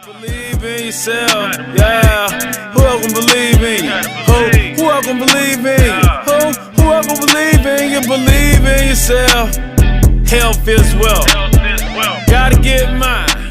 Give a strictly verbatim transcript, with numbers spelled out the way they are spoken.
Believe in yourself, yeah. Who else gonna believe in you? Who? Who else gonna believe in you? Who? Who else gonna believe in you? Believe in yourself. Health is wealth. Gotta get mine.